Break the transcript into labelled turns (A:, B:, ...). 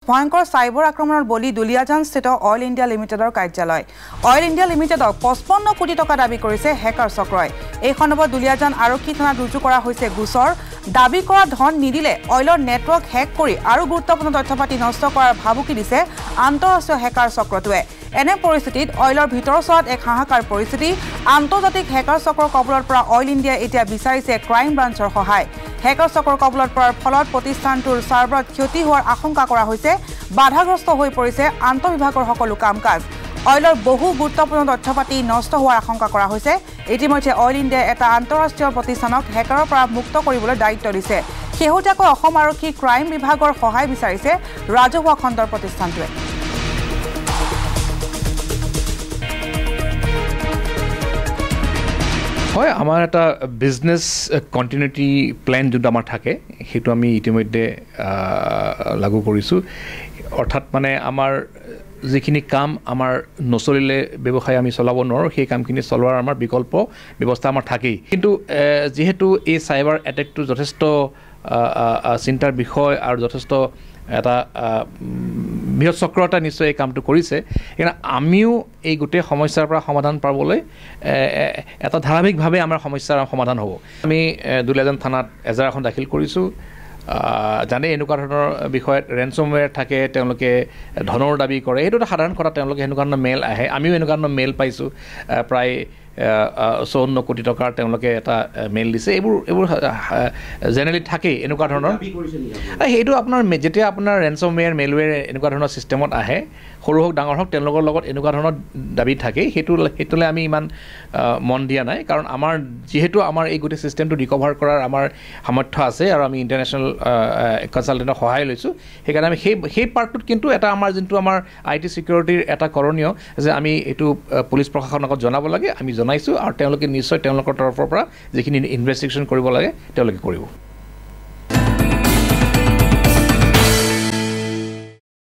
A: ভয়ংকৰ চাইবাৰ আক্ৰমণৰ বলি দুলিয়াজানস্থিত অইল ইণ্ডিয়া লিমিটেডৰ কাৰ্যালয় অইল ইণ্ডিয়া লিমিটেডক 55 কোটি টকা দাবী কৰিছে হেকাৰ চক্ৰই এই সন্দৰ্ভত দুলিয়াজান আৰক্ষী থানাত ৰুজু কৰা হৈছে গোচৰ দাবী কৰা ধন নিদিলে অইলৰ নেটৱৰ্ক হেক কৰি আৰু গুৰুত্বপূৰ্ণ তথ্যপাতি নষ্ট কৰাৰ ভাবুকি দিছে আন্তঃৰাষ্ট্ৰীয় হেকাৰ চক্ৰটোৱে এনে পৰিস্থিতিত অইলৰ ভিতৰ চোৱাত এক হাহাকাৰ পৰিস্থিতি আন্তৰ্জাতিক হেকাৰ চক্ৰৰ কবলৰ পৰা অইল ইণ্ডিয়া এতিয়া বিচাৰিছে ক্ৰাইম ব্ৰাঞ্চৰ সহায় হেকাৰ চক্ৰৰ কবলত পৰাৰ ফলত প্ৰতিষ্ঠানটোৰ চাৰ্ভাৰত ক্ষতি হোৱাৰ আশংকা কৰা হৈছে বাধাগ্ৰস্ত হৈ পৰিছে আন্তঃবিভাগৰ সকলো কাম-কাজ অইলৰ বহু গুৰুত্বপূৰ্ণ তথ্যপাতি নষ্ট হোৱাৰ আশংকা কৰা হৈছে ইতিমধ্যে অইল ইণ্ডিয়া এটা আন্তঃৰাষ্ট্ৰীয় প্ৰতিষ্ঠানক হেকাৰৰ পৰা মুক্ত কৰিবলৈ দায়িত্ব দিছে শেহতীয়াকৈ অসম আৰক্ষী ক্ৰাইম বিভাগৰ সহায় বিচাৰিছে ৰাজহুৱা খণ্ডৰ প্ৰতিষ্ঠানটোৱে
B: হয় আমাৰ এটা বিজনেছ কণ্টিনিউটি প্লেন যোনটো আমাৰ থাকে সেইটো আমি ইতিমধ্যে লাগু কৰিছোঁ অৰ্থাৎ মানে আমাৰ যিখিনি কাম আমাৰ নচলিলে ব্যৱসায় আমি চলাব নোৱাৰোঁ সেই কামখিনি চলোৱাৰ আমাৰ বিকল্প ব্যৱস্থা আমাৰ থাকেই কিন্তু যিহেতু এই চাইবাৰ এটেকটো যথেষ্ট চিন্তাৰ বিষয় আৰু যথেষ্ট এটা বৃহৎ চক্ৰতা নিশ্চয় এই কামটো কৰিছে কিন্তু আমিও এই গোটেই সমস্যাৰ পৰা সমাধান পাবলৈ এটা ধাৰাবাহিকভাৱে আমাৰ সমস্যাৰ সমাধান হ'ব আমি দুলিয়াজান থানাত এজাহাৰ এখন দাখিল কৰিছোঁ জানে এনেকুৱা ধৰণৰ বিষয়ত ৰেনচমৱেৰ থাকে তেওঁলোকে ধনৰ দাবী কৰে এইটো এটা সাধাৰণ কথা তেওঁলোকে এনেকুৱা ধৰণৰ মেইল আহে আমিও এনেকুৱা ধৰণৰ মেইল পাইছোঁ প্ৰায় 54 কোটি টকাৰ তেওঁলোকে এটা মেইল দিছে এইবোৰ জেনেৰেলি থাকেই এনেকুৱা ধৰণৰ সেইটো আপোনাৰ যেতিয়া আপোনাৰ ৰেনচমৱেৰ মেইলৱেৰ এনেকুৱা ধৰণৰ ছিষ্টেমত আহে সৰু হওক ডাঙৰ হওক তেওঁলোকৰ লগত এনেকুৱা ধৰণৰ দাবী থাকে সেইটোলৈ আমি ইমান মন দিয়া নাই কাৰণ আমাৰ যিহেতু আমাৰ এই গোটেই ছিষ্টেমটো ৰিকভাৰ কৰাৰ আমাৰ সামৰ্থ্য আছে আৰু আমি ইণ্টাৰনেশ্যনেল কনচালটেণ্টৰ সহায় লৈছোঁ সেইকাৰণে আমি সেই পাৰ্টটোত কিন্তু এটা আমাৰ যোনটো আমাৰ IT ছিকিউৰিটিৰ এটা কৰণীয় যে আমি এইটো পুলিচ প্ৰশাসনৰ আগত জনাব লাগে আমি জনাইছোঁ আৰু তেওঁলোকে নিশ্চয় তেওঁলোকৰ তৰফৰ পৰা যিখিনি ইনভেষ্টিগেশ্যন কৰিব লাগে তেওঁলোকে কৰিব